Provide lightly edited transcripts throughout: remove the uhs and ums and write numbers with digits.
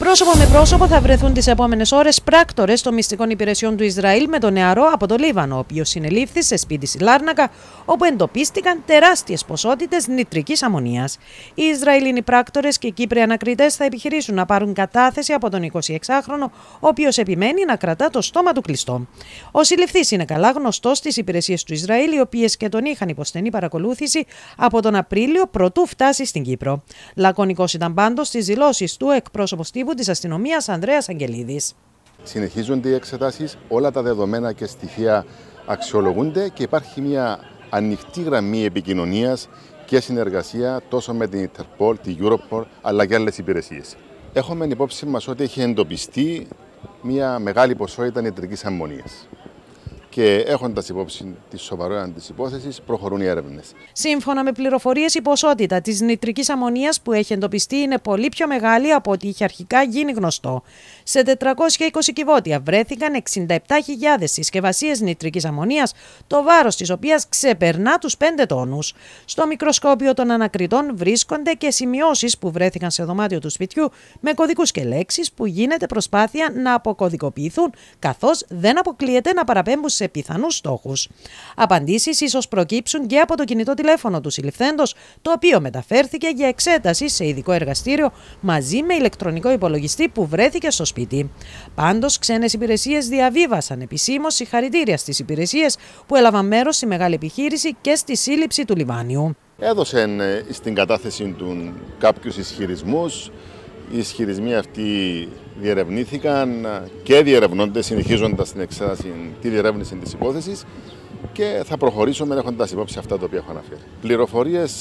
Πρόσωπο με πρόσωπο θα βρεθούν τις επόμενες ώρες πράκτορες των μυστικών υπηρεσιών του Ισραήλ με τον νεαρό από το Λίβανο, ο οποίος συνελήφθη σε σπίτι στη Λάρνακα, όπου εντοπίστηκαν τεράστιες ποσότητες νητρικής αμμονίας. Οι Ισραηλινοί πράκτορες και οι Κύπροι ανακριτές θα επιχειρήσουν να πάρουν κατάθεση από τον 26χρονο, ο οποίος επιμένει να κρατά το στόμα του κλειστό. Ο συλληφθής είναι καλά γνωστός στις υπηρεσίες του Ισραήλ, οι οποίες και τον είχαν υπό στενή παρακολούθηση από τον Απρίλιο προτού φτάσει στην Κύπρο. Λακωνικός ήταν πάντως στις δηλώσεις του εκπρόσωπος τύπου της αστυνομίας Ανδρέας Αγγελίδης. Συνεχίζονται οι εξετάσεις, όλα τα δεδομένα και στοιχεία αξιολογούνται και υπάρχει μια ανοιχτή γραμμή επικοινωνίας και συνεργασία τόσο με την Interpol, την Europol αλλά και άλλες υπηρεσίες. Έχουμε υπόψη μας ότι έχει εντοπιστεί μια μεγάλη ποσότητα νητρικής αμμονίας. Και έχοντας υπόψη τη σοβαρότητα της υπόθεσης, προχωρούν οι έρευνες. Σύμφωνα με πληροφορίες, η ποσότητα της νητρικής αμμονίας που έχει εντοπιστεί είναι πολύ πιο μεγάλη από ό,τι είχε αρχικά γίνει γνωστό. Σε 420 κυβότια βρέθηκαν 67.000 συσκευασίες νητρικής αμμονίας, το βάρος της οποίας ξεπερνά τους 5 τόνους. Στο μικροσκόπιο των ανακριτών βρίσκονται και σημειώσεις που βρέθηκαν σε δωμάτιο του σπιτιού με κωδικούς και λέξεις που γίνεται προσπάθεια να αποκωδικοποιηθούν, καθώς δεν αποκλείεται να παραπέμπουν σε πιθανούς στόχους. Απαντήσεις ίσως προκύψουν και από το κινητό τηλέφωνο του συλληφθέντος, το οποίο μεταφέρθηκε για εξέταση σε ειδικό εργαστήριο μαζί με ηλεκτρονικό υπολογιστή που βρέθηκε στο σπίτι. Πάντως, ξένες υπηρεσίες διαβίβασαν επισήμως συγχαρητήρια στις υπηρεσίες που έλαβαν μέρος στη μεγάλη επιχείρηση και στη σύλληψη του Λιβάνιου. Έδωσαν στην κατάθεση του κάποιους ισχυρισμούς. Οι ισχυρισμοί αυτοί διερευνήθηκαν και διερευνώνται, συνεχίζοντας την εξέταση, τη διερεύνηση της υπόθεσης και θα προχωρήσουμε έχοντας υπόψη αυτά τα οποία έχω αναφέρει. Πληροφορίες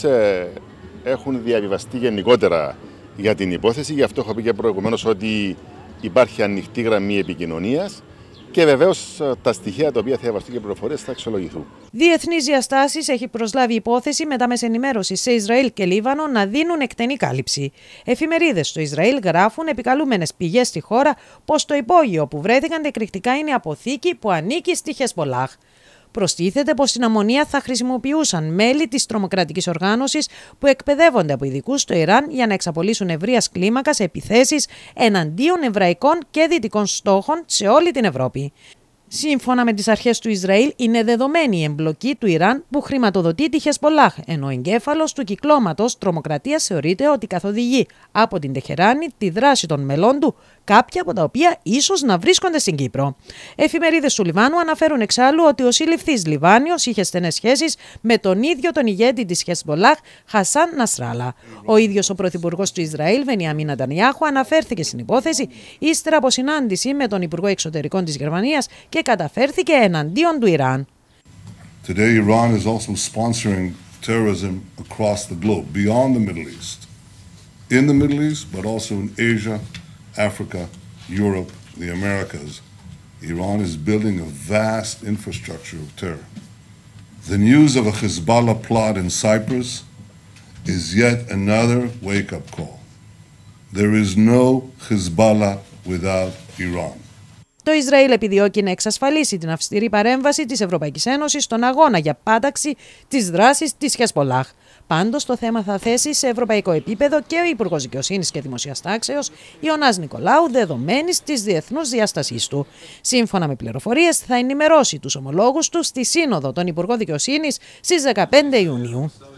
έχουν διαβιβαστεί γενικότερα για την υπόθεση, γι' αυτό έχω πει και προηγουμένως ότι υπάρχει ανοιχτή γραμμή επικοινωνίας. Και βεβαίως τα στοιχεία τα οποία θα διαβαστούν και πληροφορίες θα αξιολογηθούν. Διεθνείς διαστάσεις έχει προσλάβει υπόθεση με τα μέσα ενημέρωσης σε Ισραήλ και Λίβανο να δίνουν εκτενή κάλυψη. Εφημερίδες στο Ισραήλ γράφουν επικαλούμενες πηγές στη χώρα πως το υπόγειο που βρέθηκαν εκρηκτικά είναι αποθήκη που ανήκει στη Χεσμολάχ. Προστίθεται πως την αμμονία θα χρησιμοποιούσαν μέλη της τρομοκρατικής οργάνωσης που εκπαιδεύονται από ειδικούς στο Ιράν για να εξαπολύσουν ευρείας κλίμακας επιθέσεις εναντίον εβραϊκών και δυτικών στόχων σε όλη την Ευρώπη. Σύμφωνα με τις αρχές του Ισραήλ, είναι δεδομένη η εμπλοκή του Ιράν που χρηματοδοτεί τη Χεσμολάχ, ενώ ο εγκέφαλος του κυκλώματος τρομοκρατίας θεωρείται ότι καθοδηγεί από την Τεχεράνη τη δράση των μελών του, κάποια από τα οποία ίσως να βρίσκονται στην Κύπρο. Εφημερίδες του Λιβάνου αναφέρουν εξάλλου ότι ο συλληφθής Λιβάνιος είχε στενές σχέσεις με τον ίδιο τον ηγέτη της Χεσμολάχ, Χασάν Νασράλα. Ο ίδιος ο πρωθυπουργός του Ισραήλ, Μπενιαμίν Νετανιάχου, αναφέρθηκε στην υπόθεση ύστερα από συνάντηση με τον Υπουργό Εξωτερικών της Γερμανίας και καταφέρθηκε εναντίον του Ιράν. Today, Iran is also sponsoring terrorism across the globe, beyond the Middle East. In the Middle East, but also in Asia, Africa, Europe, the Americas. Iran is building a vast infrastructure of terror. The news of a Hezbollah plot in Cyprus is yet another wake-up call. There is no Hezbollah without Iran. Το Ισραήλ επιδιώκει να εξασφαλίσει την αυστηρή παρέμβαση της Ευρωπαϊκής Ένωσης στον αγώνα για πάταξη της δράσης της Χεσμολάχ. Πάντως, το θέμα θα θέσει σε ευρωπαϊκό επίπεδο και ο Υπουργός Δικαιοσύνης και Δημοσίας Τάξεως, Ιωνάς Νικολάου, δεδομένης της διεθνούς διάστασής του. Σύμφωνα με πληροφορίες, θα ενημερώσει τους ομολόγους του στη Σύνοδο των Υπουργών Δικαιοσύνης στις 15 Ιουνίου.